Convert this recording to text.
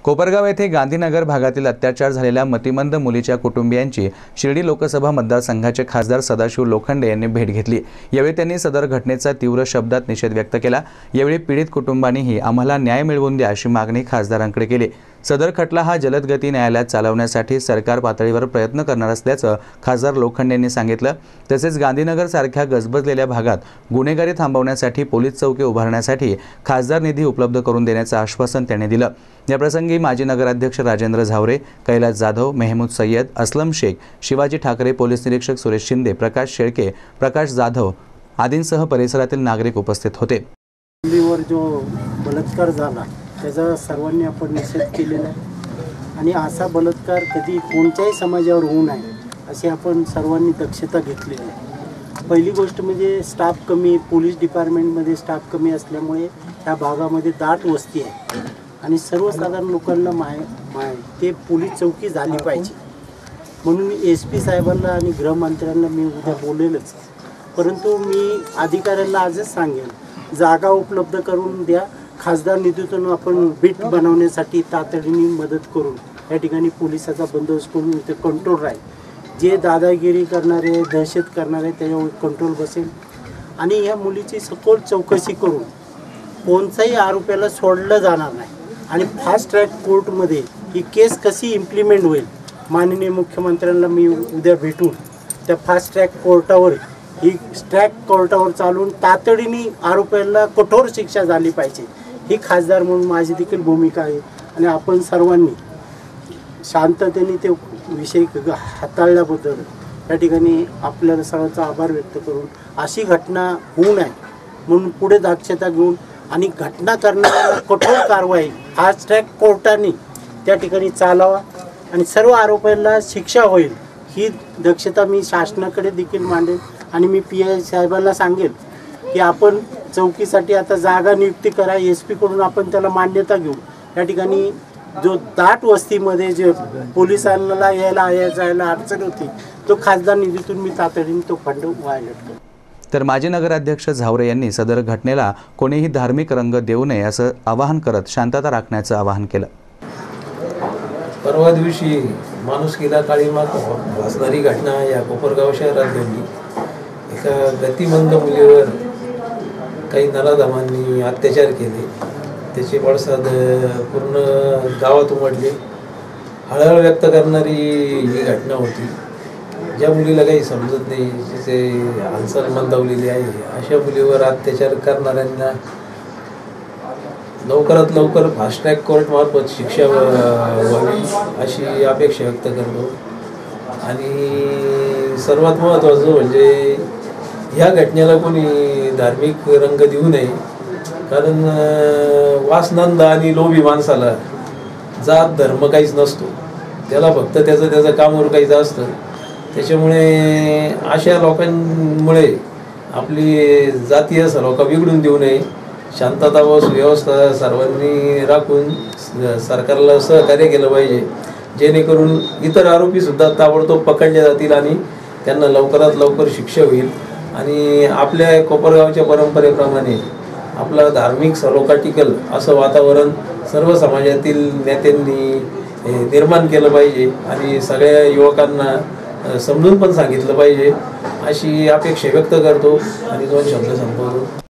कोपरगाव येथे गांधीनगर भागातील अत्याचार झालेल्या मतिमंद मुलीच्या कुटुंबियांची शिर्डी लोकसभा मतदारसंघाचे खासदार सदाशिव लोखंडे यांनी भेट घेतली। यावेळी त्यांनी सदर घटनेचा तीव्र शब्दात निषेध व्यक्त केला। यावेळी पीडित कुटुंबांनीही आम्हाला न्याय मिळवून द्या अशी मागणी खासदारांकडे केली। सदर खटला हा जलदगती न्यायालयात चालवण्यासाठी सरकार पातळीवर प्रयत्न करणार असल्याचं खासदार लोखंडे यांनी सांगितलं। तसेच गांधीनगर सारख्या गजबजलेल्या भागात गुन्हेगारी थांबवण्यासाठी पोलीस चौकी उभारण्यासाठी खासदार निधी उपलब्ध करून देण्याचं आश्वासन त्यांनी दिलं। या प्रसंगी माजी नगराध्यक्ष राजेंद्र झावरे, कैलास जाधव, मेहमूद सय्यद, असलम शेख, शिवाजी ठाकरे, पोलीस निरीक्षक सुरेश शिंदे, प्रकाश शेळके, प्रकाश जाधव आदींसह परिसरातील नागरिक उपस्थित होते। जो बलात्कार झाला त्याचा सर्वांनी आपण निषेध केलेला आहे आणि असा बलात्कार कधी कोणत्याही समाजावर होऊ नये अशी आपण सर्वांनी दक्षता घेतलेली आहे। पहिली गोष्ट म्हणजे स्टाफ कमी, पोलीस डिपार्टमेंटमध्ये स्टाफ कमी असल्यामुळे ह्या भागामध्ये दाट वस्ती आहे आणि सर्वसाधारण लोकांना ते पोलीस चौकी झाली पाहिजे म्हणून मी SP साहेबांना आणि गृहमंत्र्यांना मी उद्या बोलेलच। परंतु मी अधिकाऱ्यांना आजच सांगेन, जागा उपलब्ध करून द्या, खासदार निधीतून आपण बीट बनवण्यासाठी तातडीने मदत करून या ठिकाणी पोलिसाचा बंदोबस्त करून इथे कंट्रोल राहील। जे दादागिरी करणारे, दहशत करणारे त्याच्यावर कंट्रोल बसेल आणि या मुलीची सखोल चौकशी करून कोणत्याही आरोपीला सोडलं जाणार नाही आणि फास्ट ट्रॅक कोर्टमध्ये ही केस कशी इम्प्लिमेंट होईल, माननीय मुख्यमंत्र्यांना मी उद्या भेटून त्या फास्ट ट्रॅक कोर्टावर ही ट्रॅक कोर्टावर चालून तातडीने आरोपीला कठोर शिक्षा झाली पाहिजे ही खासदार म्हणून माझी देखील भूमिका आहे आणि आपण सर्वांनी शांततेने ते विषय हाताळल्याबद्दल या ठिकाणी आपल्याला सर्वांचा आभार व्यक्त करून अशी घटना होऊ नये म्हणून पुढे दक्षता घेऊन आणि घटना करणाऱ्याला कठोर कारवाई फास्ट ट्रॅक कोर्टाने त्या ठिकाणी चालावा आणि सर्व आरोपींना शिक्षा होईल ही दक्षता मी शासनाकडे देखील मांडेल आणि मी PI साहेबांना सांगेल की आपण चौकीसाठी आता जागा नियुक्ती करा, SP कडून आपण त्याला मान्यता घेऊ। या ठिकाणी जो दाट वस्तीमध्ये जे पोलिसांना यायला जायला अडचण होती तो खासदार निधीतून मी तातडीने तो फंड व्हायला करू। तर माजी नगराध्यक्ष झावरे यांनी सदर घटनेला कोणीही धार्मिक रंग देऊ नये असं आवाहन करत शांतता राखण्याचं आवाहन केलं। परवा दिवशी माणुसकीला काळीमा भासणारी घटना या कोपरगाव शहरात घडली। एका गतिमंद मुलीवर काही नराधमांनी अत्याचार केले, त्याचे पडसाद पूर्ण गावात उमटले। हळहळ व्यक्त करणारी ही घटना होती। ज्या मुलीला काही समजत नाही, जिचे हालचाल मंदावलेली आहे, अशा मुलीवर अत्याचार करणाऱ्यांना लवकरात लवकर फास्ट ट्रॅक कोर्टमार्फत शिक्षा व्हावी अशी अपेक्षा व्यक्त करतो। आणि सर्वात महत्त्वाचं म्हणजे ह्या घटनेला कोणी धार्मिक रंग देऊ नये, कारण वासनंद आणि लोभी माणसाला जात धर्म काहीच नसतो, त्याला फक्त त्याचं काम उरकायचं असतं। त्याच्यामुळे अशा लोकांमुळे आपली जातीय सलोखा बिघडून देऊ नये, शांतता व सुव्यवस्था सर्वांनी राखून सरकारला सहकार्य केलं पाहिजे, जेणेकरून इतर आरोपीसुद्धा ताबडतोब पकडले जातील आणि त्यांना लवकरात लवकर शिक्षा होईल। आणि आपल्या कोपरगावच्या परंपरेप्रमाणे आपला धार्मिक सलोखा टिकल असं वातावरण सर्व समाजातील नेत्यांनी निर्माण केलं पाहिजे आणि सगळ्या युवकांना समजून पण सांगितलं पाहिजे अशी अपेक्षा व्यक्त करतो आणि 2 शब्द संपवतो।